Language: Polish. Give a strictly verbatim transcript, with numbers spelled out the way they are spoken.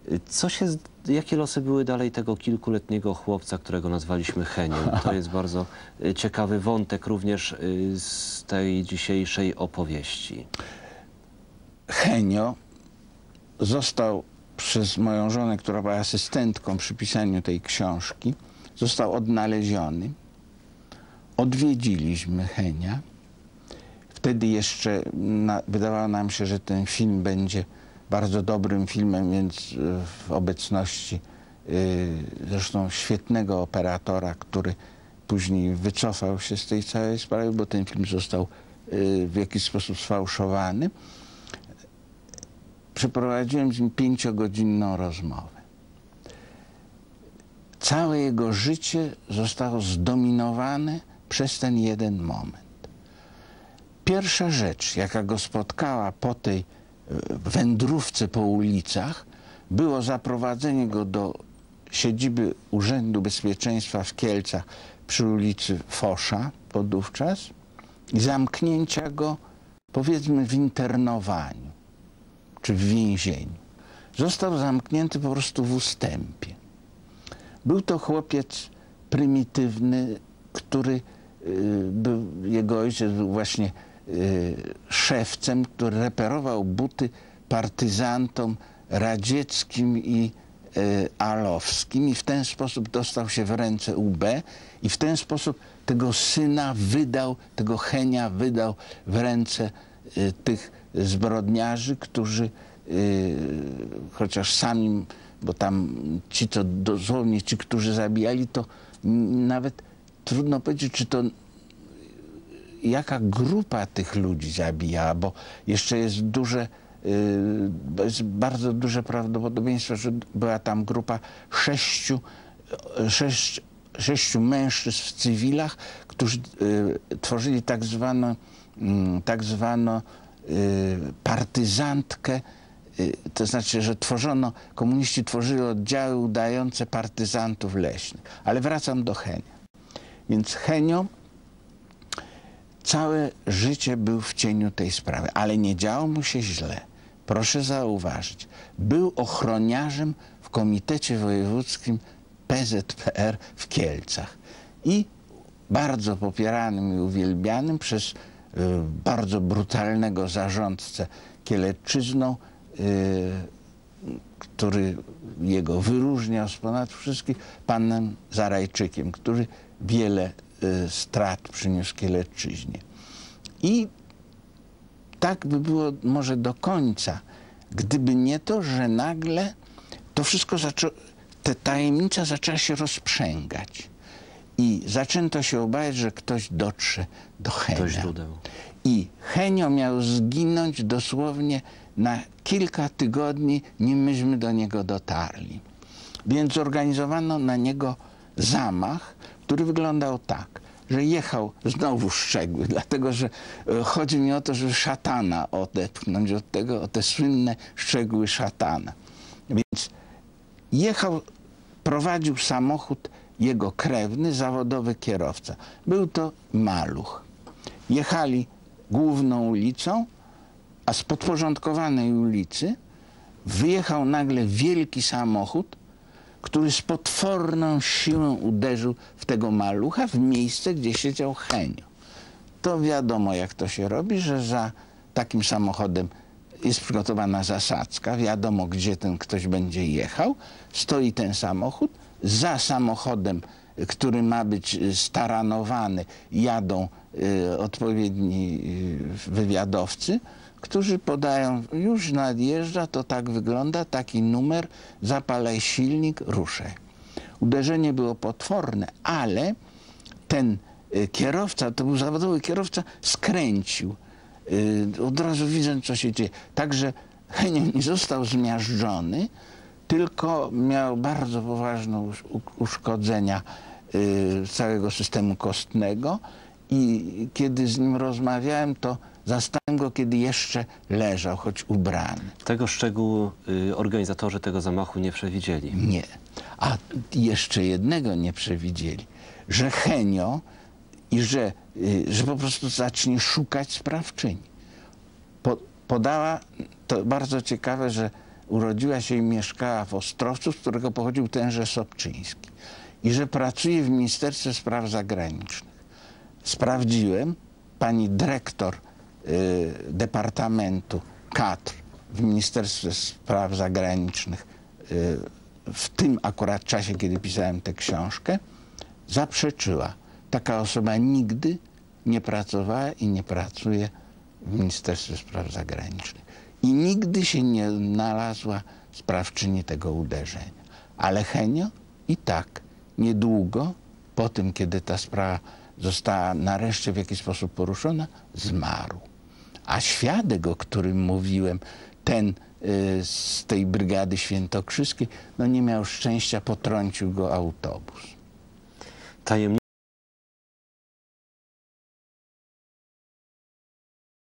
Co się, jakie losy były dalej tego kilkuletniego chłopca, którego nazwaliśmy Heniem? To jest bardzo ciekawy wątek również z tej dzisiejszej opowieści. Henio został przez moją żonę, która była asystentką przy pisaniu tej książki, został odnaleziony. Odwiedziliśmy Henia. Wtedy jeszcze na, wydawało nam się, że ten film będzie bardzo dobrym filmem, więc w obecności y, zresztą świetnego operatora, który później wycofał się z tej całej sprawy, bo ten film został y, w jakiś sposób sfałszowany. Przeprowadziłem z nim pięciogodzinną rozmowę. Całe jego życie zostało zdominowane przez ten jeden moment. Pierwsza rzecz, jaka go spotkała po tej wędrówce po ulicach, było zaprowadzenie go do siedziby Urzędu Bezpieczeństwa w Kielcach przy ulicy Fosza podówczas i zamknięcia go, powiedzmy, w internowaniu czy w więzieniu. Został zamknięty po prostu w ustępie. Był to chłopiec prymitywny, który y, był, jego ojciec był właśnie y, szewcem, który reperował buty partyzantom radzieckim i y, alowskim i w ten sposób dostał się w ręce U B i w ten sposób tego syna wydał, tego Henia wydał w ręce y, tych zbrodniarzy, którzy y, chociaż sami, bo tam ci, co dosłownie, ci, którzy zabijali, to nawet trudno powiedzieć, czy to jaka grupa tych ludzi zabijała, bo jeszcze jest duże, y, jest bardzo duże prawdopodobieństwo, że była tam grupa sześciu, sześć, sześciu mężczyzn w cywilach, którzy y, tworzyli tak zwaną, y, tak zwaną y, partyzantkę. To znaczy, że tworzono, komuniści tworzyli oddziały udające partyzantów leśnych. Ale wracam do Henia. Więc Henio całe życie był w cieniu tej sprawy, ale nie działo mu się źle. Proszę zauważyć, był ochroniarzem w Komitecie Wojewódzkim P Z P R w Kielcach i bardzo popieranym i uwielbianym przez y, bardzo brutalnego zarządcę Kielecczyzną, który jego wyróżniał z ponad wszystkich, panem Zarajczykiem, który wiele strat przyniósł Kielecczyźnie. I tak by było może do końca, gdyby nie to, że nagle to wszystko zaczęło, ta tajemnica zaczęła się rozprzęgać. I zaczęto się obawiać, że ktoś dotrze do Henia. Do źródeł. I Henio miał zginąć dosłownie na kilka tygodni, nim myśmy do niego dotarli. Więc zorganizowano na niego zamach, który wyglądał tak, że jechał znowu szczegóły, dlatego że e, chodzi mi o to, żeby szatana odepchnąć od tego, o te słynne szczegóły szatana. Więc jechał, prowadził samochód jego krewny, zawodowy kierowca. Był to maluch. Jechali główną ulicą, a z podporządkowanej ulicy wyjechał nagle wielki samochód, który z potworną siłą uderzył w tego malucha w miejsce, gdzie siedział Henio. To wiadomo, jak to się robi, że za takim samochodem jest przygotowana zasadzka, wiadomo, gdzie ten ktoś będzie jechał, stoi ten samochód, za samochodem, który ma być staranowany, jadą y, odpowiedni y, wywiadowcy, którzy podają, już nadjeżdża, to tak wygląda, taki numer, zapalaj silnik, ruszaj. Uderzenie było potworne, ale ten y, kierowca, to był zawodowy kierowca, skręcił. Y, od razu widzę, co się dzieje. Także Henio nie został zmiażdżony, tylko miał bardzo poważne uszkodzenia y, całego systemu kostnego i kiedy z nim rozmawiałem, to zastałem go, kiedy jeszcze leżał, choć ubrany. Tego szczegółu y, organizatorzy tego zamachu nie przewidzieli. Nie. A jeszcze jednego nie przewidzieli, że Henio i że, y, że po prostu zacznie szukać sprawczyni. Po, podała, to bardzo ciekawe, że urodziła się i mieszkała w Ostrowcu, z którego pochodził tenże Sobczyński, i że pracuje w Ministerstwie Spraw Zagranicznych. Sprawdziłem, pani dyrektor y, Departamentu Kadr w Ministerstwie Spraw Zagranicznych y, w tym akurat czasie, kiedy pisałem tę książkę, zaprzeczyła. Taka osoba nigdy nie pracowała i nie pracuje w Ministerstwie Spraw Zagranicznych. I nigdy się nie znalazła sprawczyni tego uderzenia. Ale Henio i tak niedługo po tym, kiedy ta sprawa została nareszcie w jakiś sposób poruszona, zmarł. A świadek, o którym mówiłem, ten y, z tej brygady świętokrzyskiej, no nie miał szczęścia, potrącił go autobus. Tajemnic